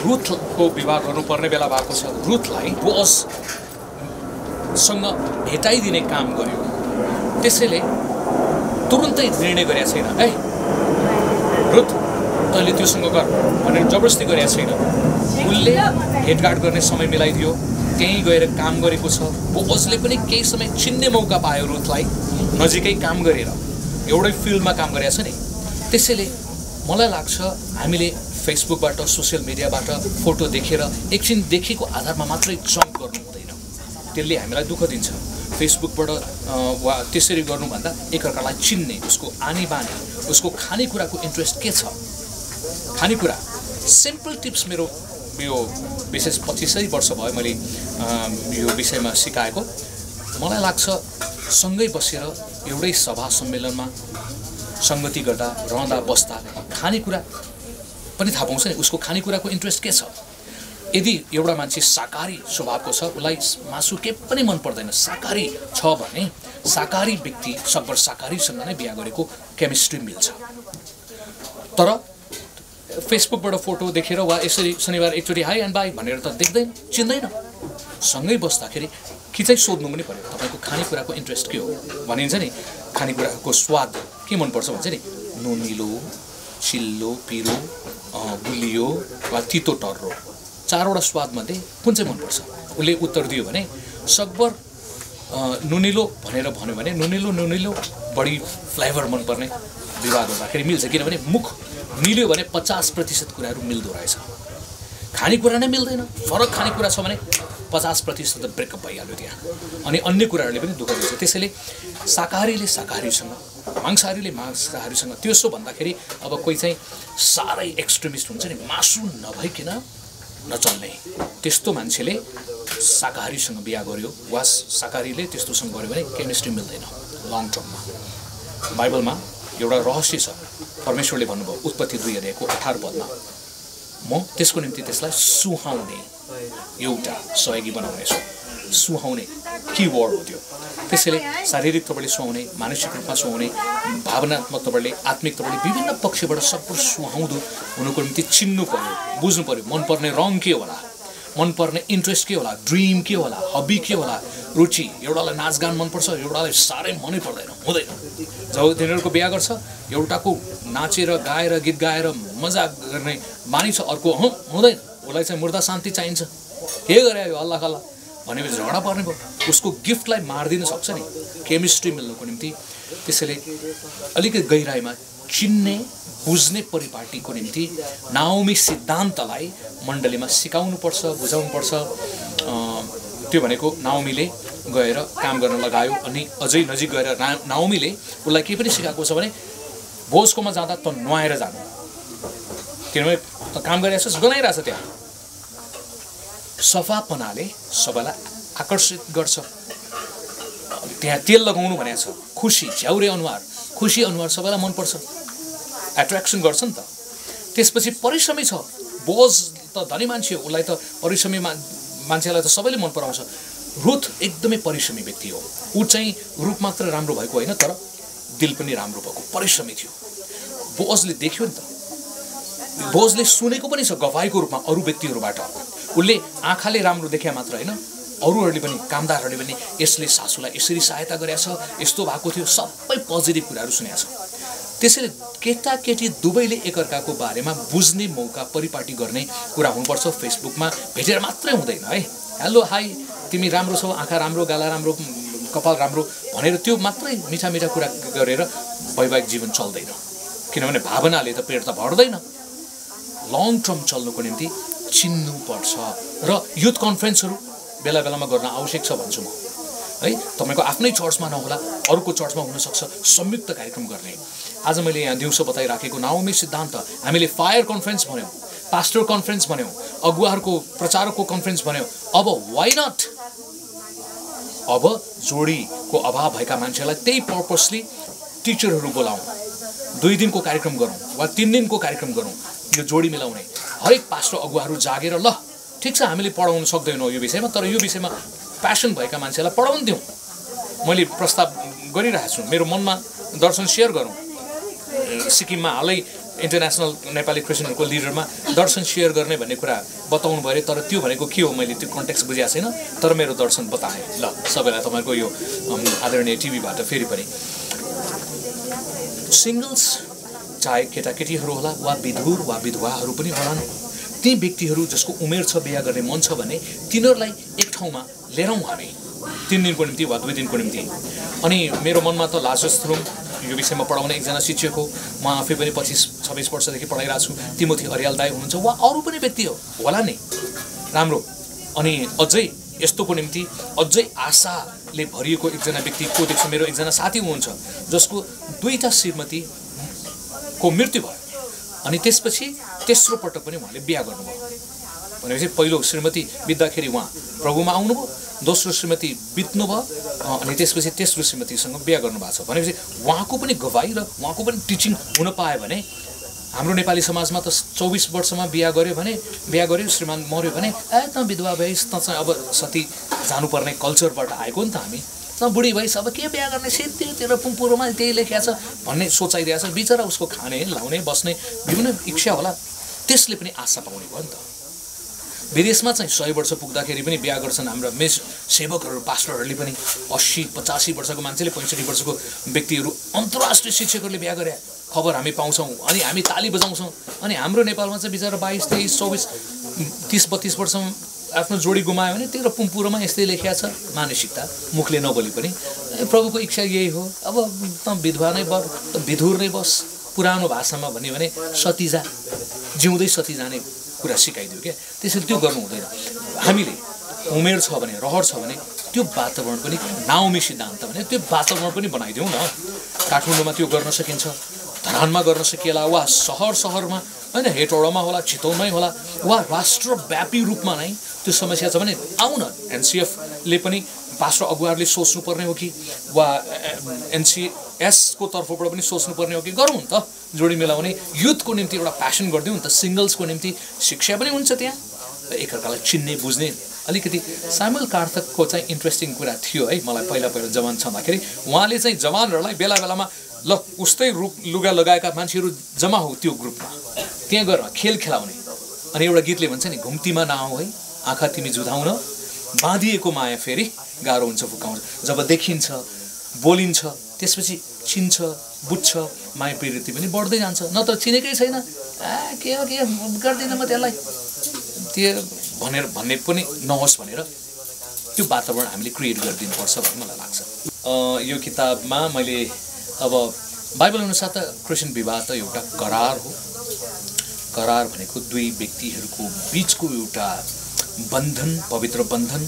रुथको विवाह गर्नुपर्ने बेला भएको छ। रुथलाई बोअजसँग भेटाइदिने काम गर्यो। त्यसैले तुरुन्तै निर्णय गरेका छैन है रुथ तैँले त्योसँग गर भनेर जबरजस्ती गरेका छैन। उसले भेटघाट गर्ने समय मिलाइदियो, त्यहीँ गएर काम गरेको छ। बोअजले पनि केही समय चिन्ने मौका पायो रुथलाई, नजिकै काम गरेर एउटै फिल्डमा काम गरेको छ नि। त्यसैले मलाई लाग्छ हामीले फेसबुकबाट सोसियल मिडियाबाट फोटो देखेर एकछिन देखेको आधारमा मात्रै जम्प गर्नु हुँदैन, त्यसले हामीलाई दुःख दिन्छ। फेसबुकबाट वा त्यसरी गर्नुभन्दा एकअर्कालाई चिन्ने, उसको आनी बानी, उसको खानेकुराको इन्ट्रेस्ट के छ, खानेकुरा सिम्पल टिप्स मेरो यो विशेष 25 वर्ष भयो मैले यो विषयमा सिकाएको। मलाई लाग्छ सँगै बसेर एउटै सभा सम्मेलनमा सङ्गति गर्दा रहँदा बस्दा खानेकुरा पनि थाहा पाउँछ नि, उसको खानेकुराको इन्ट्रेस्ट के छ। यदि एउटा मान्छे शाकाहारी स्वभावको छ, उसलाई मासु के पनि मन पर्दैन, शाकाहारी छ भने शाकाहारी व्यक्ति सकभर शाकाहारीसँग नै बिहा गरेको केमिस्ट्री मिल्छ। तर फेसबुकबाट फोटो देखेर वा यसरी शनिबार एकचोटि हाई एन्ड बाई भनेर त देख्दैन, चिन्दैन। सँगै बस्दाखेरि कि चाहिँ सोध्नु पनि पर्यो तपाईँको खानेकुराको इन्ट्रेस्ट के हो भनिन्छ नि। खानेकुराको स्वाद के मनपर्छ भन्छ नि, नुनिलो, चिल्लो, पिरो, गुलियो वा तितो टर्रो, चारवटा स्वादमध्ये कुन चाहिँ मनपर्छ। उसले उत्तर दियो भने सकभर नुनिलो भनेर भन्यो भने नुनिलो बढी फ्लेभर मनपर्ने विवाह गर्दाखेरि मिल्छ। किनभने मुख मिल्यो भने 50% कुराहरू मिल्दो रहेछ। खानेकुरा नै मिल्दैन, फरक खानेकुरा छ भने 50% त ब्रेकअप भइहाल्यो त्यहाँ, अनि अन्य कुराहरूले पनि दुःख दिन्छ। त्यसैले शाकाहारीले शाकाहारीसँग, मांसाहारीले मांसाहारीसँग, त्यसो भन्दाखेरि अब कोही चाहिँ साह्रै एक्सट्रिमिस्ट हुन्छ नि, मासु नभइकन नचल्ने, त्यस्तो मान्छेले शाकाहारीसँग बिहा गर्यो वा शाकाहारीले त्यस्तोसँग गर्यो भने केमिस्ट्री मिल्दैन लङ टर्ममा। बाइबलमा एउटा रहस्य छ, परमेश्वरले भन्नुभयो उत्पत्ति 2 अध्यायको 18 पदमा, म त्यसको निम्ति त्यसलाई सुहाउने एउटा सहयोगी बनाउनेछु। सुहाउने की वर्ड हो त्यो। त्यसैले शारीरिक तौरले सुहाउने, मानसिक रूपमा सुहाउने, भावनात्मक तौरले, आत्मिक तौरले विभिन्न पक्षबाट सब सुहाउँदो हुनुको निम्ति चिन्नु पर्यो, बुझ्नु पर्यो। मनपर्ने रङ के होला, मनपर्ने इन्ट्रेस्ट के होला, ड्रिम के होला, हबी के होला, रुचि। एउटालाई नाचगान मनपर्छ, एउटालाई साह्रै मनै पर्दैन, हुँदैन। जब तिनीहरूको बिहा गर्छ, एउटाको नाचेर गाएर गीत गाएर मजा गर्ने बानी छ, अर्को हुँदैन, उसलाई चाहिँ मुर्दा शान्ति चाहिन्छ। के गरे यो अल्लाह खल्ला भनेपछि झगडा पर्ने भयो, उसको गिफ्टलाई मारिदिन सक्छ नि केमिस्ट्री मिल्नुको निम्ति। त्यसैले अलिकति गहिराइमा चिन्ने बुझ्ने परिपाटीको निम्ति नाओमी सिद्धान्तलाई मण्डलीमा सिकाउनुपर्छ, बुझाउनुपर्छ। त्यो भनेको नाओमीले गएर काम गर्न लगायो, अनि अझै नजिक गएर नाओमीले उसलाई के पनि सिकाएको छ भने बोजकोमा जाँदा त नुहाएर जानु, किनभने त काम गरिरहेछ, गनाइरहेछ। त्यहाँ सफापनाले सबैलाई आकर्षित गर्छ। त्यहाँ तेल लगाउनु भनेको छ, खुसी, झ्याउरे अनुहार, खुसी अनुहार सबैलाई मनपर्छ, एट्र्याक्सन गर्छ नि त। त्यसपछि परिश्रमी छ, बोज त धनी मान्छे हो, उसलाई त परिश्रमी मान्छेलाई त सबैले मन पराउँछ। रुथ एकदमै परिश्रमी व्यक्ति हो। ऊ चाहिँ रूप मात्र राम्रो भएको होइन, तर दिल पनि राम्रो भएको, परिश्रमी थियो। बोजले देख्यो नि त, बोजले सुनेको पनि छ गवाईको रूपमा अरू व्यक्तिहरूबाट। उसले आँखाले राम्रो देखा मात्र होइन, अरूहरूले पनि, कामदारहरूले पनि यसले सासूलाई यसरी सहायता गरेको छ, यस्तो भएको थियो, सबै पोजिटिभ कुराहरू सुनेको छ। त्यसैले केटाकेटी दुवैले एकअर्काको बारेमा बुझ्ने मौका, परिपाटी गर्ने कुरा हुनुपर्छ। फेसबुकमा भेटेर मात्रै हुँदैन है, हेलो हाई तिमी राम्रो छौ, आँखा राम्रो, गाला राम्रो, कपाल राम्रो भनेर त्यो मात्रै मिठा मिठा कुरा गरेर वैवाहिक जीवन चल्दैन। किनभने भावनाले त पेट त भर्दैन। लङ टर्म चल्नुको निम्ति चिन्नुपर्छ र युथ कन्फरेन्सहरू बेला बेलामा गर्न आवश्यक छ भन्छु म है। तपाईँको आफ्नै चर्चमा नहोला, अरूको चर्चमा हुनसक्छ, संयुक्त कार्यक्रम गर्ने। आज मैले यहाँ दिउँसो बताइराखेको नाओमी सिद्धान्त हामीले फायर कन्फरेन्स भन्यौँ, पास्टर कन्फरेन्स भन्यौँ, अगुवाहरूको प्रचारकको कन्फरेन्स भन्यौँ। अब वाइ नट, अब जोडीको अभाव भएका मान्छेलाई त्यही पर्पसली टिचरहरू बोलाउँ, 2 दिनको कार्यक्रम गरौँ वा 3 दिनको कार्यक्रम गरौँ, यो जोडी मिलाउने। हरेक पास्टर अगुवाहरू जागेर ल ठिक छ हामीले पढाउन सक्दैनौँ यो विषयमा, तर यो विषयमा प्यासन भएका मान्छेलाई पढाउन दिउँ। मैले प्रस्ताव गरिरहेको छु, मेरो मनमा दर्शन सेयर गरौँ। सिक्किममा हालै इन्टरनेसनल नेपाली क्रिस्चियनहरूको लिडरमा दर्शन सेयर गर्ने भन्ने कुरा बताउनु भयो, तर त्यो भनेको के हो मैले त्यो कन्टेक्स्ट बुझेको छैन, तर मेरो दर्शन बताएँ। ल सबैलाई तपाईँको यो आदरणीय टिभीबाट फेरि पनि सिङ्गल्स चाहे केटाकेटीहरू होला वा विधुर वा विधवाहरू पनि होलान्, ती व्यक्तिहरू जसको उमेर छ बिहा गर्ने मन छ भने तिनीहरूलाई एक ठाउँमा लिएर हामी 3 दिनको निम्ति वा 2 दिनको निम्ति। अनि मेरो मनमा त लाजस थ्रुम यो विषयमा पढाउने एकजना शिक्षक हो, म आफै पनि 25-26 वर्षदेखि पढाइरहेको छु, तिमोथी अर्याल दाई हुनुहुन्छ, वा अरू पनि व्यक्ति हो होला नि राम्रो। अनि अझै यस्तोको निम्ति अझै आशाले भरिएको एकजना व्यक्तिको देख्छु, मेरो एकजना साथी हुनुहुन्छ जसको 2टा श्रीमतीको मृत्यु भयो, अनि त्यसपछि तेस्रो पटक पनि उहाँले बिहा गर्नुभयो। भनेपछि पहिलो श्रीमती बित्दाखेरि उहाँ प्रभुमा आउनुभयो, दोस्रो श्रीमती बित्नुभयो, अनि त्यसपछि तेस्रो श्रीमतीसँग बिहा गर्नुभएको छ। भनेपछि उहाँको पनि गवाई र उहाँको पनि टिचिङ हुन पायो भने हाम्रो नेपाली समाजमा त 24 वर्षमा बिहा गर्यो श्रीमान मर्यो भने त विधवा भइस्, त चाहिँ अब सती जानुपर्ने कल्चरबाट आएको नि त हामी, त बुढी भइस् अब के बिहा गर्ने, सित्तिर पुम्पुरोमा त्यही लेखिया छ भन्ने सोचाइदिएको छ। बिचरा उसको खाने लाउने बस्ने विभिन्न इच्छा होला, त्यसले पनि आशा पाउने भयो नि त। विदेशमा चाहिँ 100 वर्ष पुग्दाखेरि पनि बिहा गर्छन् हाम्रा मेस सेवकहरू पास्टरहरूले पनि, 80-85 वर्षको मान्छेले 65 वर्षको व्यक्तिहरू अन्तर्राष्ट्रिय शिक्षकहरूले बिहा गरे खबर हामी पाउँछौँ, अनि हामी ताली बजाउँछौँ। अनि हाम्रो नेपालमा चाहिँ बिचरा 22, 23, 24, 30, 32 वर्षमा आफ्नो जोडी गुमायो भने तेरो पुम्पुरोमा यस्तै लेखिया छ मानसिकता, मुखले नबोली पनि। प्रभुको इच्छा यही हो, अब त विधवा नै विधुर नै बस, पुरानो भाषामा भन्यो भने सतीजा, जिउँदै सती जाने कुरा सिकाइदियो क्या। त्यसैले त्यो गर्नु हुँदैन। हामीले उमेर छ भने, रहर छ भने त्यो वातावरण पनि नाओमी सिद्धान्त भने त्यो वातावरण पनि बनाइदिउँ न। काठमाडौँमा त्यो गर्न सकिन्छ, धरानमा गर्न सकिएला, वा सहरमा होइन, हेटौडामा होला, चितवनमै होला, वा राष्ट्रव्यापी रूपमा नै त्यो समस्या छ भने आउँ न। एनसिएफले पनि पास्टर अगुवाहरूले सोच्नुपर्ने हो कि, वा एनसिएसको तर्फबाट पनि सोच्नुपर्ने हो कि, गरौँ नि त जोडी मिलाउने, युथको निम्ति एउटा प्यासन गरिदिउँ नि त, सिङ्गल्सको निम्ति शिक्षा पनि हुन्छ, त्यहाँ एकअर्कालाई चिन्ने बुझ्ने। अलिकति सामुएल कार्थकको चाहिँ इन्ट्रेस्टिङ कुरा थियो है मलाई पहिला जवान छँदाखेरि, उहाँले चाहिँ जवानहरूलाई बेला बेलामा ल उस्तै लुगा लगाएका मान्छेहरू जम्मा हो त्यो ग्रुपमा, त्यहाँ गएर खेल खेलाउने। अनि एउटा गीतले भन्छ नि, घुम्तीमा नआऊ है आँखा तिमी जुधाउन, बाँधिएको माया फेरि गाह्रो हुन्छ फुकाउन। जब देखिन्छ बोलिन्छ त्यसपछि चिन्छ बुझ्छ, माया प्रीति पनि बढ्दै जान्छ। न त चिनेकै छैन, के हो के गर्दिनँ म त्यसलाई, त्यो भन्ने पनि नहोस् भनेर त्यो वातावरण हामीले क्रिएट गरिदिनुपर्छ भन्ने मलाई लाग्छ। यो किताबमा मैले अब बाइबल अनुसार त क्रिस्चियन विवाह त एउटा करार हो। करार भनेको 2 व्यक्तिहरूको बिचको एउटा बन्धन, पवित्र बन्धन।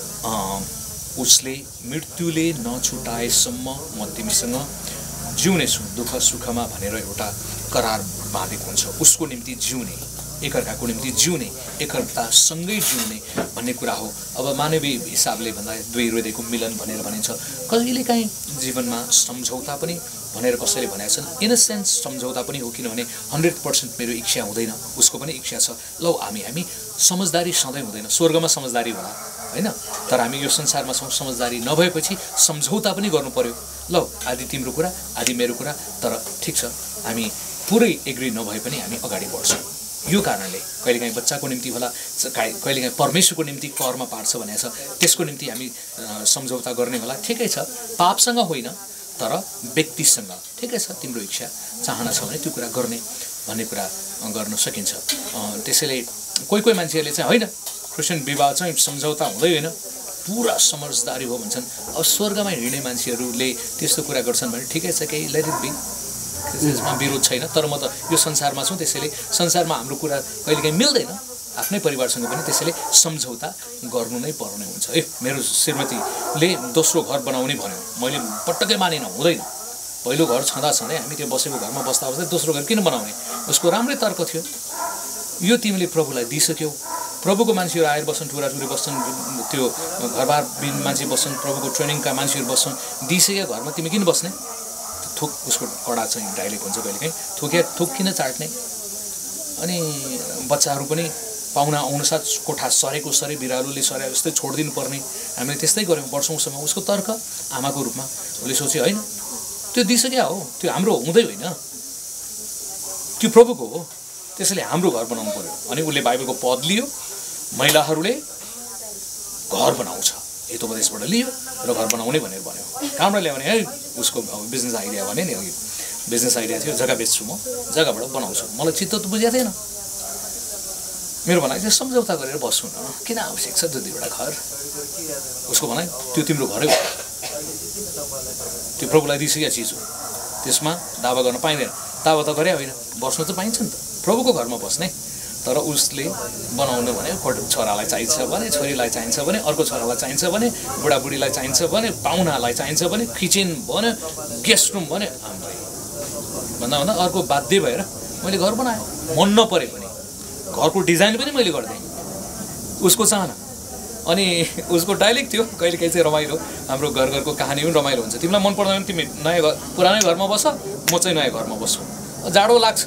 उसले मृत्युले नछुटाएसम्म म तिमीसँग जिउनेछु दुःख सुखमा भनेर एउटा करार बाँधेको हुन्छ। उसको निम्ति जिउने, एकअर्काको निम्ति जिउने, एकअर्कासँगै जिउने भन्ने कुरा हो। अब मानवीय हिसाबले भन्दा 2 हृदयको मिलन भनेर भनिन्छ। कहिलेकाहीँ जीवनमा सम्झौता पनि भनेर कसैले भनेका छन्। इन अ सेन्स सम्झौता पनि हो, किनभने 100% मेरो इच्छा हुँदैन, उसको पनि इच्छा छ। ल हामी समझदारी सधैँ हुँदैन, स्वर्गमा समझदारी होला होइन, तर हामी यो संसारमा छौँ, समझदारी नभएपछि सम्झौता पनि गर्नु पर्यो। ल आदि तिम्रो कुरा आदि मेरो कुरा, तर ठिक छ हामी पुरै एग्री नभए पनि हामी अगाडि बढ्छौँ। यो कारणले कहिलेकाहीँ बच्चाको निम्ति होला, कहिलेकाहीँ परमेश्वरको निम्ति कर्म पार्छ भनेको छ, त्यसको निम्ति हामी सम्झौता गर्ने होला। ठिकै छ, पापसँग होइन तर व्यक्तिसँग, ठिकै छ तिम्रो इच्छा चाहना छ भने त्यो कुरा गर्ने भन्ने कुरा गर्न सकिन्छ। त्यसैले कोही मान्छेहरूले चाहिँ होइन क्रिस्चियन विवाह चाहिँ सम्झौता हुँदै होइन, पुरा समझदारी हो भन्छन्। अब स्वर्गमा हिँड्ने मान्छेहरूले त्यस्तो कुरा गर्छन् भने ठिकै छ, केही लेट इट बी, त्यसमा विरोध छैन। तर म त यो संसारमा छु, त्यसैले संसारमा हाम्रो कुरा कहिलेकाहीँ मिल्दैन, आफ्नै परिवारसँग पनि त्यसैले सम्झौता गर्नु नै पर्ने हुन्छ। मेरो श्रीमतीले दोस्रो घर बनाउने भन्यो, मैले पटक्कै मानेन, हुँदैन। पहिलो घर छँदै हामी त्यो बसेको घरमा बस्दा दोस्रो घर किन बनाउने? उसको राम्रै तर्क थियो, यो तिमीले प्रभुलाई दिइसक्यौ, प्रभुको मान्छेहरू आएर बस्छन्, टुराटुरी बस्छन्, त्यो घरबार मान्छे बस्छन्, प्रभुको ट्रेनिङका मान्छेहरू बस्छन्, दिइसक्यो घरमा तिमी किन बस्ने? थुक, उसको कडा चाहिँ डाइलेक्ट हुन्छ कहिलेकाहीँ, थुक किन चाट्ने? अनि बच्चाहरू पनि पाहुना आउनुसाथ कोठा सरेको सरे, बिरालोले सरे जस्तै छोडिदिनु पर्ने, हामीले त्यस्तै गऱ्यौँ वर्षौँसम्म। उसको तर्क आमाको रूपमा उसले सोच्यो होइन त्यो दिइसक्यो हो, त्यो हाम्रो हुँदै होइन, त्यो प्रभुको हो। त्यसैले हाम्रो घर बनाउनु पर्यो। अनि उसले बाइबलको पद लियो, महिलाहरूले घर बनाउँछ हितोपदेशबाट लियो र घर बनाउने भनेर भन्यो। कहाँबाट ल्याउने है उसको बिजनेस आइडिया भने नि, अघि बिजनेस आइडिया थियो जग्गा बेच्छु म, जग्गाबाट बनाउँछु। मलाई चित्त त बुझेको थिएन। मेरो भनाइ चाहिँ सम्झौता गरेर बस्नु न, किन आवश्यक छ 2-2वटा घर। उसको भनाइ त्यो तिम्रो घरै हो, त्यो प्रभुलाई दिइसकेको चिज हो, त्यसमा दावा गर्न पाइँदैन। दावा त गरे होइन, बस्नु त पाइन्छ नि त, प्रभुको घरमा बस्ने। तर उसले बनाउनु भने छोरालाई चाहिन्छ भने, छोरीलाई चाहिन्छ भने, अर्को छोरालाई चाहिन्छ भने, बुढाबुढीलाई चाहिन्छ भने, पाहुनालाई चाहिन्छ भने, किचन भने, गेस्ट रुम भने, हाम्रै भन्दा भन्दा अर्को बाध्य भएर मैले घर बनाएँ। मन नपरे पनि घरको डिजाइन पनि मैले गरिदिएँ, उसको चाहना। अनि उसको डाइलेक्ट थियो कहिलेकाहीँ चाहिँ रमाइलो, हाम्रो घरको कहानी पनि रमाइलो हुन्छ। तिमीलाई मन पर्दैन भने तिमी नयाँ घर पुरानै घरमा बस, म चाहिँ नयाँ घरमा बस्छु। जाडो लाग्छ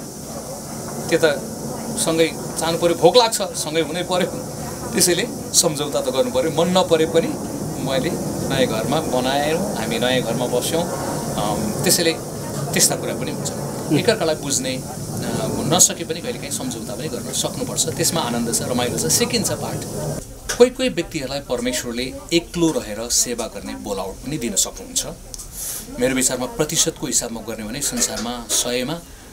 त्यता सँगै जानु पऱ्यो, भोक लाग्छ सँगै हुनै पऱ्यो, त्यसैले सम्झौता त गर्नु पऱ्यो। मन नपरे पनि मैले नयाँ घरमा बनायौँ, हामी नयाँ घरमा बस्यौँ। त्यसैले त्यस्ता कुरा पनि हुन्छ। एकअर्कालाई बुझ्ने नसके पनि कहिलेकाहीँ सम्झौता पनि गर्न सक्नुपर्छ, त्यसमा आनन्द छ, रमाइलो छ, सिकिन्छ पाठ। कोही कोही व्यक्तिहरूलाई परमेश्वरले एक्लो रहेर सेवा गर्ने बोलावट पनि दिन सक्नुहुन्छ। मेरो विचारमा प्रतिशतको हिसाबमा गर्ने भने संसारमा 100मा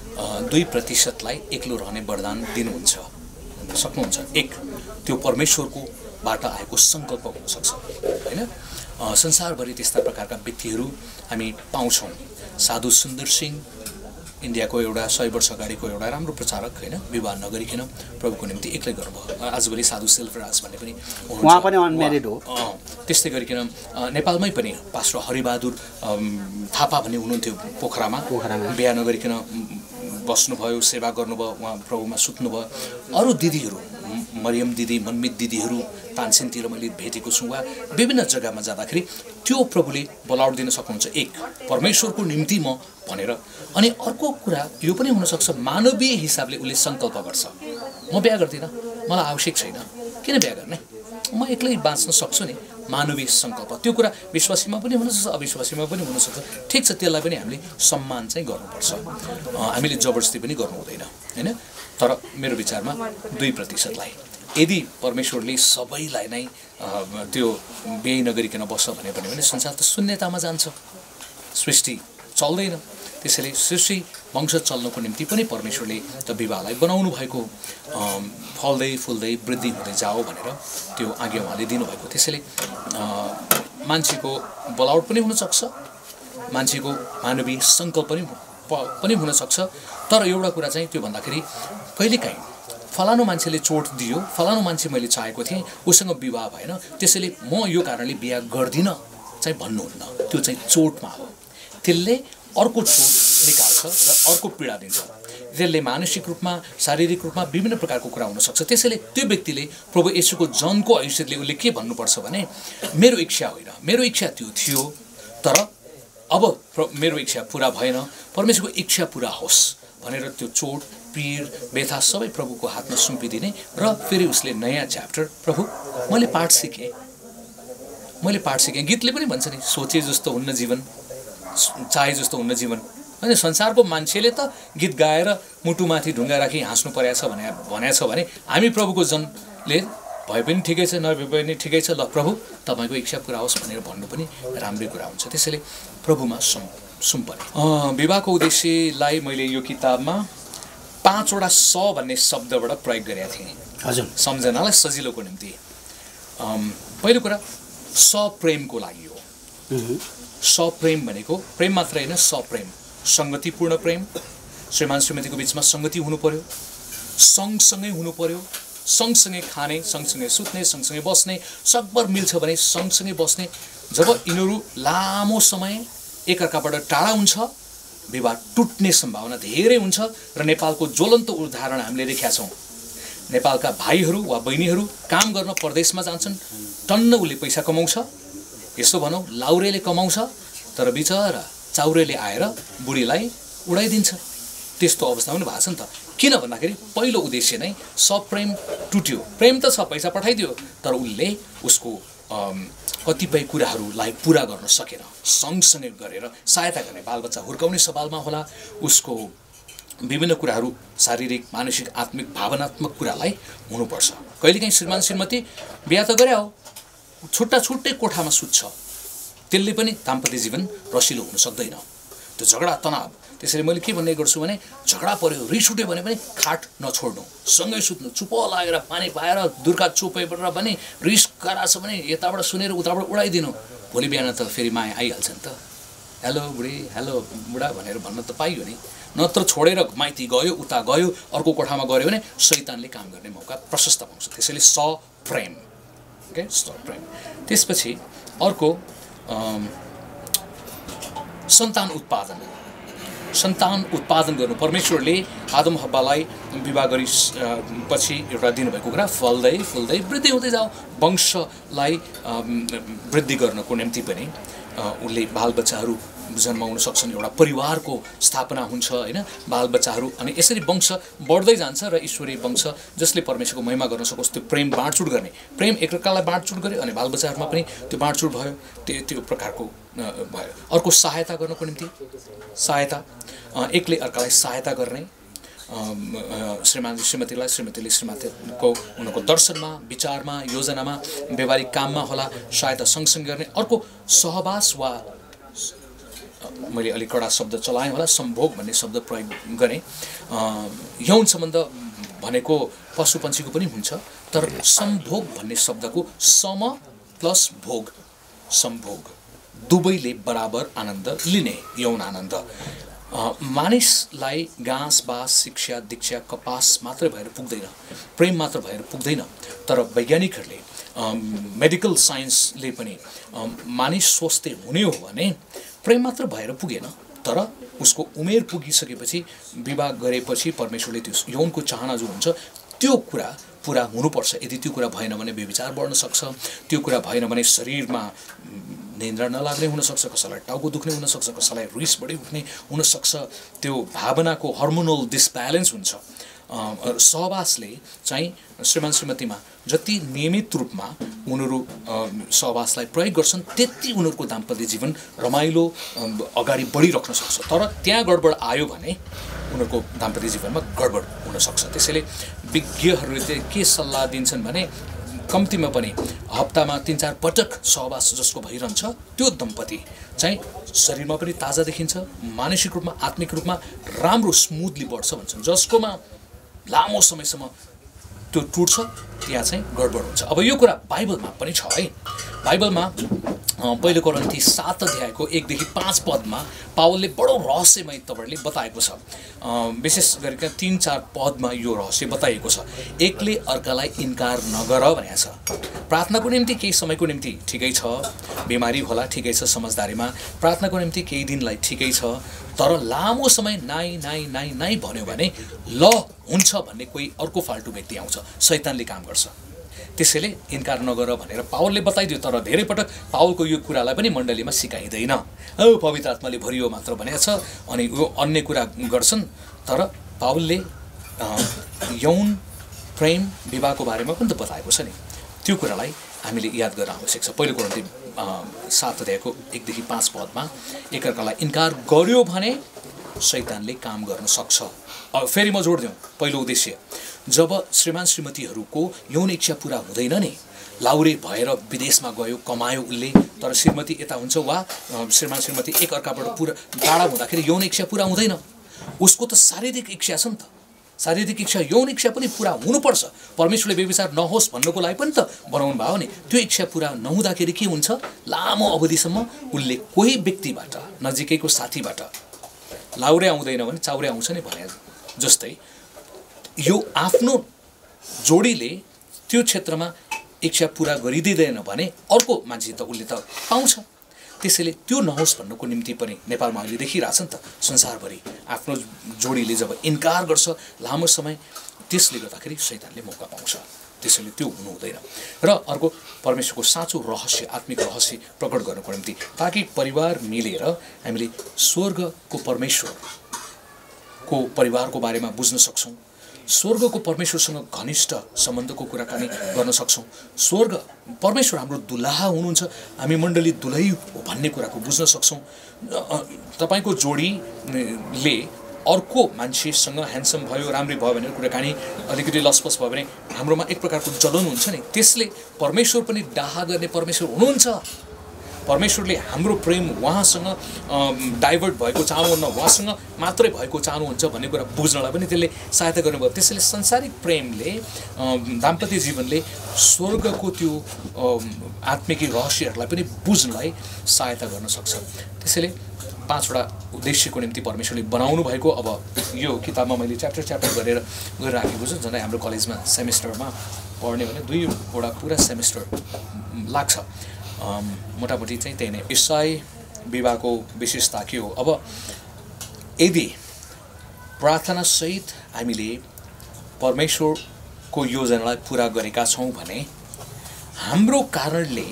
2% एक्लो रहने वरदान दिनुहुन्छ सक्नुहुन्छ। एक त्यो परमेश्वरकोबाट आएको सङ्कल्प हुनसक्छ होइन। संसारभरि त्यस्ता प्रकारका व्यक्तिहरू हामी पाउँछौँ। साधु सुन्दर सिंह इन्डियाको एउटा 100 वर्ष अगाडिको एउटा राम्रो प्रचारक होइन, विवाह नगरिकन प्रभुको निम्ति एक्लै गर्नुभयो। आजभोलि साधु सेल्फराज भन्ने पनि उहाँ पनि अनम्यारिड हो। त्यस्तै गरिकन नेपालमै पनि पास्टर हरिबहादुर थापा भन्ने हुनुहुन्थ्यो, पोखरामा बिहा नगरिकन बस्नुभयो, सेवा गर्नुभयो, उहाँ प्रभुमा सुत्नुभयो। अरू दिदीहरू, मरियम दिदी, मनमित दिदीहरू तानसेनतिर मैले भेटेको छु। वा विभिन्न जग्गामा जाँदाखेरि त्यो प्रभुले बोलावट दिन सक्नुहुन्छ, एक परमेश्वरको निम्ति म भनेर। अनि अर्को कुरा यो पनि हुनसक्छ, मानवीय हिसाबले उसले सङ्कल्प गर्छ, म बिहा गर्दिनँ, मलाई आवश्यक छैन, किन बिहा गर्ने, म एक्लै बाँच्न सक्छु नि। मानवीय सङ्कल्प, त्यो कुरा विश्वासीमा पनि हुनसक्छ, अविश्वासीमा पनि हुनसक्छ। ठिक छ, त्यसलाई पनि हामीले सम्मान चाहिँ गर्नुपर्छ, हामीले जबरजस्ती पनि गर्नु हुँदैन होइन। तर मेरो विचारमा 2%लाई यदि परमेश्वरले सबैलाई नै त्यो बिहे नगरिकन बस्छ भने संसार त शून्यतामा जान्छ, सृष्टि चल्दैन। त्यसैले सृष्टि वंश चल्नको निम्ति पनि परमेश्वरले त विवाहलाई बनाउनु भएको, फल्दै फुल्दै वृद्धि हुँदै जाओ भनेर त्यो आज्ञा उहाँले दिनुभएको। त्यसैले मान्छेको बोलावट पनि हुनसक्छ, मान्छेको मानवीय सङ्कल्प पनि हुनसक्छ। तर एउटा कुरा चाहिँ त्यो भन्दाखेरि कहिलेकाहीँ फलानु मान्छेले चोट दियो, फलानु मान्छे मैले चाहेको थिएँ, उसँग विवाह भएन, त्यसैले म यो कारणले बिहा गर्दिनँ चाहिँ भन्नुहुन्न। त्यो चाहिँ चोटमा हो, त्यसले अर्को चोट निकाल्छ र अर्को पीडा दिन्छ। त्यसले मानसिक रूपमा, शारीरिक रूपमा विभिन्न प्रकारको कुरा हुनसक्छ। त्यसैले त्यो व्यक्तिले प्रभु येशूको जनको हैसियतले उसले के भन्नुपर्छ भने, मेरो इच्छा होइन, मेरो इच्छा त्यो थियो, तर अब मेरो इच्छा पुरा भएन, परमेश्वरको इच्छा पुरा होस् भनेर त्यो चोट, पीड, व्यथा सबै प्रभुको हातमा सुम्पिदिने। र फेरि उसले नयाँ च्याप्टर, प्रभु मैले पाठ सिकेँ, गीतले पनि भन्छ नि, सोचे जस्तो हुन्न जीवन, चाहे जस्तो हुन्न जीवन होइन। संसारको मान्छेले त गीत गाएर मुटुमाथि ढुङ्गा राखी हाँस्नु परेको छ भनेको छ भने हामी प्रभुको जनले भए पनि ठिकै छ, नभए पनि ठिकै छ, ल प्रभु तपाईँको इच्छा पुरा होस् भनेर भन्नु पनि राम्रै कुरा हुन्छ। त्यसैले प्रभुमा सुम्पने। विवाहको उद्देश्यलाई मैले यो किताबमा 5वटा स भन्ने शब्दबाट प्रयोग गरेका थिएँ हजुर, सम्झनालाई सजिलोको निम्ति। पहिलो कुरा सप्रेमको लागि हो। सप्रेम भनेको प्रेम मात्र होइन, सप्रेम, सङ्गतिपूर्ण प्रेम। श्रीमान श्रीमतीको बिचमा सङ्गति हुनु पर्यो, सँगसँगै हुनु पर्यो, सँगसँगै खाने, सँगसँगै सुत्ने, सँगसँगै बस्ने, सकभर मिल्छ भने सँगसँगै बस्ने। जब यिनीहरू लामो समय एकअर्काबाट टाढा हुन्छ, विवाह टुट्ने सम्भावना धेरै हुन्छ। र नेपालको ज्वलन्त उदाहरण हामीले देखेका छौँ। नेपालका भाइहरू वा बहिनीहरू काम गर्न परदेशमा जान्छन्, टन्न उसले पैसा कमाउँछ, यसो भनौँ लाउरेले कमाउँछ, तर बिचरा चाउरेले आएर बुढीलाई उडाइदिन्छ। त्यस्तो अवस्था पनि भएको छ नि त। किन भन्दाखेरि पहिलो उद्देश्य नै सप्रेम टुट्यो। प्रेम त छ, पैसा पठाइदियो, तर उसले उसको कतिपय कुराहरूलाई पुरा गर्न सकेन। सँगसँगै गरेर सहायता गर्ने, बालबच्चा हुर्काउने सवालमा होला, उसको विभिन्न कुराहरू शारीरिक मानसिक आत्मिक भावनात्मक कुरालाई हुनुपर्छ। कहिलेकाहीँ श्रीमान श्रीमती बिहा त गरे हो छुट्टा छुट्टै कोठामा सुत्छ, त्यसले पनि दाम्पत्य जीवन रसिलो हुन सक्दैन। त्यो झगडा तनाव, त्यसैले मैले के भन्ने गर्छु भने झगडा पर्यो रिस उठ्यो भने पनि खाट नछोड्नु, सँगै सुत्नु, चुप लागेर पानी पाएर दुर्गा चुपेर पनि रिस कराछ भने यताबाट सुनेर उताबाट उडाइदिनु। भोलि बिहान त फेरि माया आइहाल्छ नि त। हेलो बुढी हेलो बुढा भनेर भन्न त पाइयो नि, नत्र छोडेर माइती गयो उता गयो अर्को कोठामा गयो भने शैतानले काम गर्ने मौका प्रशस्त पाउँछ। त्यसैले सप्रेम, ओके सप्रेम। त्यसपछि अर्को सन्तान उत्पादन। सन्तान उत्पादन गर्नु परमेश्वरले आदम हब्बालाई विवाह गरी पछि एउटा दिनुभएको कुरा फल्दै फुल्दै वृद्धि हुँदै जाऊ, वंशलाई वृद्धि गर्नको निम्ति पनि उनले बालबच्चाहरू जन्माउन सक्छन्, एउटा परिवारको स्थापना हुन्छ होइन, बालबच्चाहरू। अनि यसरी वंश बढ्दै जान्छ र ईश्वरीय वंश जसले परमेश्वरको महिमा गर्न सकोस्, त्यो प्रेम बाँडचुँड गर्ने, प्रेम एकअर्कालाई बाँडचुँड गर्यो अनि बालबच्चाहरूमा पनि त्यो बाँडचुँड भयो, त्यो प्रकारको भयो। अर्को सहायता गर्नको निम्ति सहायता, एकले अर्कालाई सहायता गर्ने, श्रीमान श्रीमतीलाई श्रीमतीले श्रीमतीको उनको दर्शनमा विचारमा योजनामा व्यवहारिक काममा होला सहायता सँगसँगै गर्ने। अर्को सहवास वा मैले अलिक कडा शब्द चलाएँ होला, सम्भोग भन्ने शब्द प्रयोग गरेँ। यौन सम्बन्ध भनेको पशु पन्छीको पनि हुन्छ, तर सम्भोग भन्ने शब्दको सम प्लस भोग, सम्भोग दुवैले बराबर आनन्द लिने यौन आनन्द। मानिसलाई घाँस बाँस शिक्षा दीक्षा कपास मात्रै भएर पुग्दैन, प्रेम मात्र भएर पुग्दैन, तर वैज्ञानिकहरूले मेडिकल साइन्सले पनि मानिस स्वस्थ हुने हो भने प्रेम मात्र भएर पुगेन, तर उसको उमेर पुगिसकेपछि विवाह गरेपछि परमेश्वरले त्यो यौनको चाहना जो हुन्छ त्यो कुरा पुरा हुनुपर्छ। यदि त्यो कुरा भएन भने व्यभिचार बढ्न सक्छ, त्यो कुरा भएन भने शरीरमा निन्द्रा नलाग्ने हुनसक्छ, कसैलाई टाउको दुख्ने हुनसक्छ, कसैलाई रिस बढी उठ्ने हुनसक्छ, त्यो भावनाको हर्मोनल डिसब्यालेन्स हुन्छ। सहवासले चाहिँ श्रीमान श्रीमतीमा जति नियमित रूपमा उनीहरू सहवासलाई प्रयोग गर्छन् त्यति उनीहरूको दाम्पत्य जीवन रमाइलो अगाडि बढिराख्न सक्छ। तर त्यहाँ गडबड आयो भने उनीहरूको दाम्पत्य जीवनमा गडबड हुनसक्छ। त्यसैले विज्ञहरूले चाहिँ के सल्लाह दिन्छन् भने कम्तीमा पनि हप्तामा 3-4 पटक सहवास जसको भइरहन्छ त्यो दम्पति चाहिँ शरीरमा पनि ताजा देखिन्छ, मानसिक रूपमा आत्मिक रूपमा राम्रो स्मुथली बढ्छ भन्छन्। जसकोमा लामो समयसम्म त्यो टुट्छ त्यहाँ चाहिँ गडबड हुन्छ। अब यो कुरा बाइबलमा पनि छ है। बाइबलमा पहिलो कोरिन्थी 7 अध्यायको 1-5 पदमा पावलले बडो रहस्यमय तपाईँहरूले बताएको छ। विशेष गरिकन 3-4 पदमा यो रहस्य बताइएको छ। एकले अर्कालाई इन्कार नगर भनेको छ। प्रार्थनाको निम्ति केही समयको निम्ति ठिकै छ, बिमारी होला ठिकै छ, समझदारीमा प्रार्थनाको निम्ति केही दिनलाई ठिकै छ, तर लामो समय नाइ नाइ नाइ नाइ भन्यो भने ल हुन्छ भन्ने कोही अर्को फाल्टु व्यक्ति आउँछ, शैतानले काम गर्छ। त्यसैले इन्कार नगर भनेर पावलले बताइदियो। तर धेरै पटक पावलको यो कुरालाई पनि मण्डलीमा सिकाइँदैन। पवित्र आत्माले भरियो मात्र भनेको छ अनि यो अन्य कुरा गर्छन्। तर पावलले यौन प्रेम विवाहको बारेमा पनि त बताएको छ नि, त्यो कुरालाई हामीले याद गर्न आवश्यक छ। पहिलो कोरिन्थी 7 अध्यायको 1-5 पदमा एकअर्कालाई इन्कार गर्यो भने शैतानले काम गर्न सक्छ। फेरि म जोड दिउँ, पहिलो उद्देश्य जब श्रीमान श्रीमतीहरूको यौन इच्छा पुरा हुँदैन नि, लाउरे भएर विदेशमा गयो कमायो उसले, तर श्रीमती यता हुन्छ वा श्रीमान श्रीमती एकअर्काबाट पुरा टाढा हुँदाखेरि यौन इच्छा पुरा हुँदैन, उसको त शारीरिक इच्छा छ नि त। शारीरिक इच्छा यौन इच्छा पनि पुरा हुनुपर्छ। परमेश्वरले व्यभिचार नहोस् भन्नको लागि पनि त बनाउनु भयो नि। त्यो इच्छा पुरा नहुँदाखेरि के हुन्छ, लामो अवधिसम्म उसले कोही व्यक्तिबाट नजिकैको साथीबाट लाउरे आउँदैन भने चाउरे आउँछ नि भने जस्तै यो आफ्नो जोडीले त्यो क्षेत्रमा इच्छा पुरा गरिदिँदैन भने अर्को मान्छे त उसले त पाउँछ। त्यसैले त्यो नहोस् भन्नको निम्ति पनि नेपालमा अहिले देखिरहेछ नि त संसारभरि आफ्नो जोडीले जब इन्कार गर्छ लामो समय, त्यसले गर्दाखेरि शैतानले मौका पाउँछ। त्यसैले त्यो हुनु हुँदैन। र अर्को परमेश्वरको साँचो रहस्य आत्मिक रहस्य प्रकट गर्नको निम्ति ताकि परिवार मिलेर हामीले स्वर्गको परमेश्वरको परिवारको बारेमा बुझ्न सक्छौँ, स्वर्गको परमेश्वरसँग घनिष्ठ सम्बन्धको कुराकानी गर्न सक्छौँ। स्वर्ग परमेश्वर हाम्रो दुलाहा हुनुहुन्छ, हामी मण्डली दुलही हो भन्ने कुराको बुझ्न सक्छौँ। तपाईँको जोडीले अर्को मान्छेसँग ह्यान्डसम भयो राम्री भयो भनेर कुराकानी अलिकति लसपस भयो भने हाम्रोमा एक प्रकारको जलन हुन्छ नि, त्यसले परमेश्वर पनि डाहा गर्ने परमेश्वर हुनुहुन्छ। परमेश्वरले हाम्रो प्रेम उहाँसँग डाइभर्ट भएको चाहनुहुन्न, उहाँसँग मात्रै भएको चाहनुहुन्छ भन्ने कुरा बुझ्नलाई पनि त्यसले सहायता गर्नुभयो। त्यसैले सांसारिक प्रेमले दाम्पत्य जीवनले स्वर्गको त्यो आत्मिक रहस्यहरूलाई पनि बुझ्नलाई सहायता गर्न सक्छ। त्यसैले 5वटा उद्देश्यको निम्ति परमेश्वरले बनाउनु भएको, अब यो किताबमा मैले च्याप्टर गरेर राखेको छु। झन् हाम्रो कलेजमा सेमेस्टरमा पढ्ने भने 2वटा पुरा सेमेस्टर लाग्छ। मोटामोटी चाहिँ त्यही नै ईसाई विवाहको विशेषता के हो। अब यदि प्रार्थनासहित हामीले परमेश्वरको योजनालाई पुरा गरेका छौँ भने हाम्रो कारणले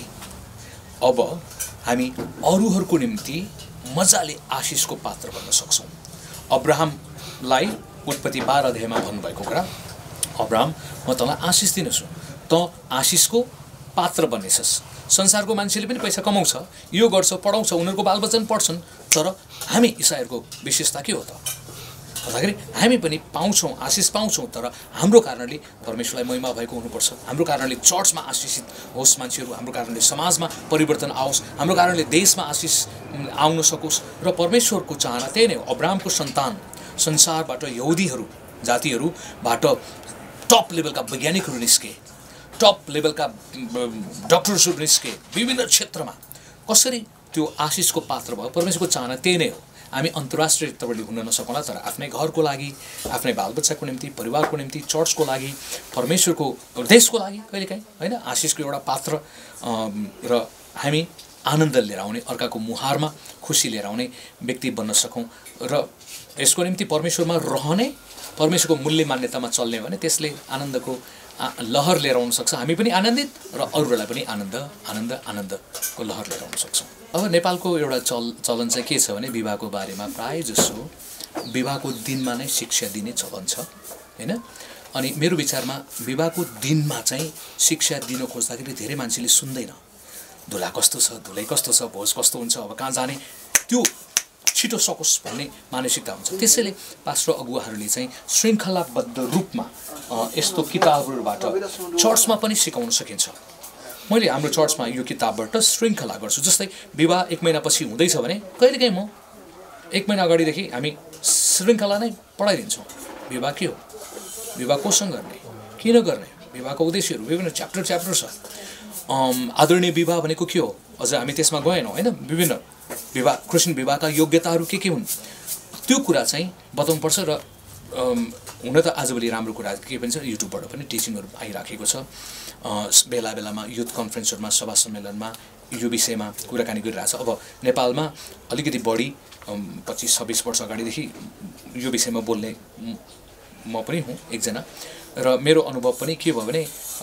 अब हामी अरूहरूको निम्ति मजाले आशिषको पात्र बन्न सक्छौँ। अब्राहमलाई उत्पत्ति 12 अध्यायमा भन्नुभएको कुरा, अब्राहम म तँलाई आशिष दिनेछु, त आशिषको पात्र बन्नेछस्। संसारको मान्छेले पनि पैसा कमाउँछ, यो गर्छ, पढाउँछ, उनीहरूको बालबच्चा पनि पढ्छन्, तर हामी इसाईहरूको विशेषता के हो त भन्दाखेरि हामी पनि पाउँछौँ, आशिष पाउँछौँ, तर हाम्रो कारणले परमेश्वरलाई महिमा भएको हुनुपर्छ। हाम्रो कारणले चर्चमा आशिषित होस् मान्छेहरू, हाम्रो कारणले समाजमा परिवर्तन आओस्, हाम्रो कारणले देशमा आशिष आउन सकोस्। र परमेश्वरको चाहना त्यही नै हो। अब्राहमको सन्तान संसारबाट यहुदीहरू जातिहरूबाट टप लेभलका वैज्ञानिकहरू निस्के, टप लेभलका डक्टर्सहरू निस्के, विभिन्न क्षेत्रमा कसरी त्यो आशिषको पात्र भयो। परमेश्वरको चाहना त्यही नै हो। हामी अन्तर्राष्ट्रिय तवरले हुन नसकौँला, तर आफ्नै घरको लागि, आफ्नै बालबच्चाको निम्ति, परिवारको निम्ति, चर्चको लागि, परमेश्वरको देशको लागि कहिलेकाहीँ होइन आशिषको एउटा पात्र र हामी आनन्द लिएर आउने, अर्काको मुहारमा खुसी लिएर आउने व्यक्ति बन्न सकौँ। र यसको निम्ति परमेश्वरमा रहने, परमेश्वरको मूल्य मान्यतामा चल्ने भने त्यसले आनन्दको लहर लिएर आउन सक्छ। हामी पनि आनन्दित र अरूलाई पनि आनन्दको लहर लिएर आउन सक्छौँ। अब नेपालको एउटा चलन चाहिँ के छ भने विवाहको बारेमा प्राय जसो विवाहको दिनमा नै शिक्षा दिने चलन छ हैन। अनि मेरो विचारमा विवाहको दिनमा चाहिँ शिक्षा दिन खोज्दाखेरि धेरै मान्छेले सुन्दैन। धुला कस्तो छ, धुलै कस्तो छ, भोज कस्तो हुन्छ, अब कहाँ जाने, त्यो छिटो सकोस् भन्ने मानसिकता हुन्छ। त्यसैले पास्टर अगुवाहरूले चाहिँ श्रृङ्खलाबद्ध रूपमा यस्तो किताबहरूबाट चर्चमा पनि सिकाउन सकिन्छ। मैले हाम्रो चर्चमा यो किताबबाट श्रृङ्खला गर्छु। जस्तै विवाह 1 महिनापछि हुँदैछ भने कहिलेकाहीँ म 1 महिना अगाडिदेखि हामी श्रृङ्खला नै पढाइदिन्छौँ। विवाह के हो, विवाह कोसँग गर्ने, किन गर्ने, विवाहको उद्देश्यहरू, विभिन्न च्याप्टर छ। आदरणीय विवाह भनेको के हो, अझ हामी त्यसमा गएनौँ होइन। विभिन्न विवाह, क्रिस्चियन विवाहका योग्यताहरू के हुन्, त्यो कुरा चाहिँ बताउनु पर्छ। र हुन त आजभोलि राम्रो कुरा के पनि छ, युट्युबबाट पनि टिचिङहरू आइराखेको छ। बेला बेलामा युथ कन्फरेन्सहरूमा, सभा सम्मेलनमा यो विषयमा कुराकानी गरिरहेछ। अब नेपालमा अलिकति बढी 25-26 वर्ष अगाडिदेखि यो विषयमा बोल्ने म पनि हुँ एकजना। र मेरो अनुभव पनि के भयो भने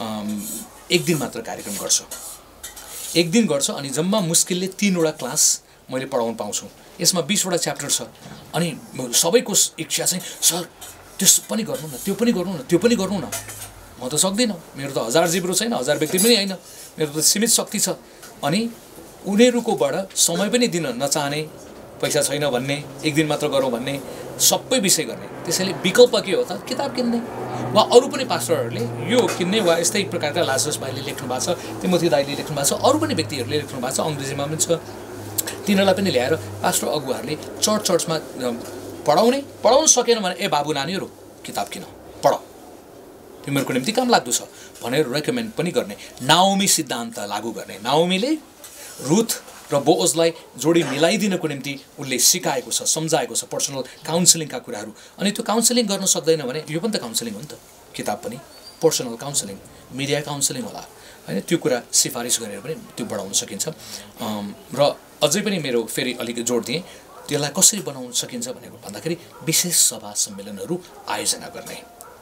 1 दिन मात्र कार्यक्रम गर्छ, 1 दिन गर्छ अनि जम्मा मुस्किलले 3वटा क्लास मैले पढाउन पाउँछु। यसमा 20वटा च्याप्टर छ। अनि सबैको इच्छा चाहिँ सर त्यस पनि गर्नु न, त्यो पनि गर्नु न, त्यो पनि गर्नु न। म त सक्दिनँ, मेरो त 1000 जिब्रो छैन, 1000 व्यक्ति पनि होइन, मेरो त सीमित शक्ति छ। अनि उनीहरूकोबाट समय पनि दिन नचाहने, पैसा छैन भन्ने, 1 दिन मात्र गरौँ भन्ने, सबै विषय गर्ने। त्यसैले विकल्प के हो त, किताब किन्ने वा अरू पनि पास्टरहरूले यो किन्ने वा यस्तै प्रकारका लाजरस भाइले लेख्नु भएको छ, तिमोथी दाइले लेख्नु भएको छ, अरू पनि व्यक्तिहरूले लेख्नु भएको छ, अङ्ग्रेजीमा पनि छ। तिनीहरूलाई पनि ल्याएर पास्टर अगुवाहरूले चर्चमा पढाउन सकेन भने ए बाबु नानीहरू किताब किन, पढ, तिमीहरूको निम्ति काम लाग्दो छ भनेर रेकमेन्ड पनि गर्ने। नाओमी सिद्धान्त लागू गर्ने। नाओमीले रुथ र बोअजलाई जोडी मिलाइदिनको निम्ति उसले सिकाएको छ, सम्झाएको छ, पर्सनल काउन्सिलिङका कुराहरू। अनि त्यो काउन्सिलिङ गर्न सक्दैन भने यो पनि त काउन्सिलिङ हो नि त, किताब पनि पर्सनल काउन्सिलिङ, मिडिया काउन्सिलिङ होला होइन। त्यो कुरा सिफारिस गरेर पनि त्यो बढाउन सकिन्छ। र अझै पनि मेरो फेरि अलिक जोड दिएँ, त्यसलाई कसरी बनाउन सकिन्छ भनेको भन्दाखेरि विशेष सभा सम्मेलनहरू आयोजना गर्ने,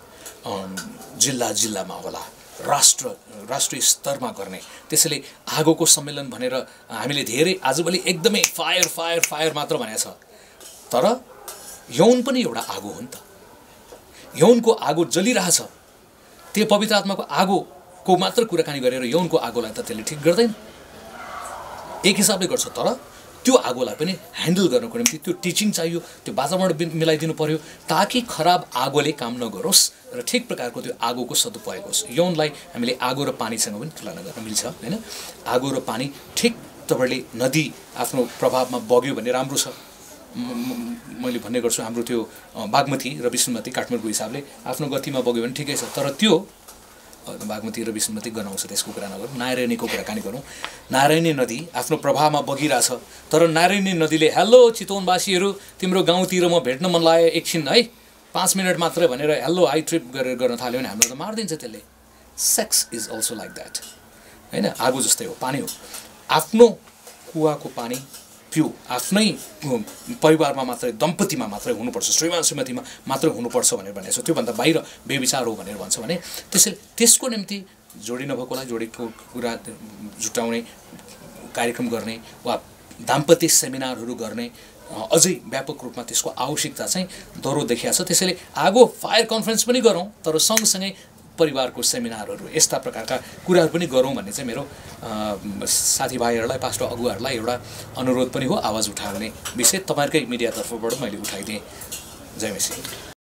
जिल्लामा होला, राष्ट्रिय स्तरमा गर्ने। त्यसैले आगोको सम्मेलन भनेर हामीले धेरै आजभोलि एकदमै फायर मात्र भनेको छ, तर यौन पनि एउटा आगो हो नि त। यौनको आगो जलिरहेछ, त्यो पवित्र आत्माको आगोको मात्र कुराकानी गरेर यौनको आगोलाई त त्यसले ठिक गर्दैन, एक हिसाबले गर्छ। तर त्यो आगोलाई पनि ह्यान्डल गर्नको निम्ति त्यो टिचिङ चाहियो, त्यो वातावरण मिलाइदिनु पर्यो ताकि खराब आगोले काम नगरोस् र ठिक प्रकारको त्यो आगोको सदुपयोग होस्। यौनलाई हामीले आगो र पानीसँग पनि तुलना गर्न मिल्छ हैन। आगो र पानी ठिक तपाईले नदी आफ्नो प्रभावमा बग्यो भने राम्रो छ। मैले भन्ने गर्छु हाम्रो त्यो बागमती र विष्णुमती काठमाडौँको हिसाबले आफ्नो गतिमा बग्यो भने ठिकै छ, तर त्यो बागमती र विष्णुमती गनाउँछ त्यसको कुरा नगरौँ, नारायणीको कुराकानी गरौँ। नारायणी नदी आफ्नो प्रवाहमा बगिरहेछ, तर नारायणी नदीले हेलो चितवनवासीहरू तिम्रो गाउँतिर म भेट्न मन लाग्यो एकछिन है 5 मिनट मात्रै भनेर हेलो हाई ट्रिप गरेर गर्न थाल्यो भने हाम्रो त मारिदिन्छ त्यसले। Sex is also like that हैन। आगो जस्तै हो, पानी हो। आफ्नो कुवाको पानी पिउ, आफ्नै परिवारमा मात्रै दम्पतिमा मात्रै हुनुपर्छ, श्रीमान श्रीमतीमा मात्रै हुनुपर्छ भनेर भनेको छ। त्योभन्दा बाहिर बेविचार हो भनेर भन्छ भने त्यसैले त्यसको निम्ति जोडी नभएकोलाई जोडीको कुरा जुटाउने कार्यक्रम गर्ने वा दाम्पत्य सेमिनारहरू गर्ने अझै व्यापक रूपमा त्यसको आवश्यकता चाहिँ दरो देखिया छ। त्यसैले आगो फायर कन्फरेन्स पनि गरौँ, तर सँगसँगै परिवारको सेमिनारहरू यस्ता प्रकारका कुराहरू पनि गरौँ भन्ने चाहिँ मेरो साथीभाइहरूलाई पास्टर अगुवाहरूलाई एउटा अनुरोध पनि हो। आवाज उठाउने विषय तपाईँहरूकै मिडियातर्फबाट मैले उठाइदिएँ। जय मसी।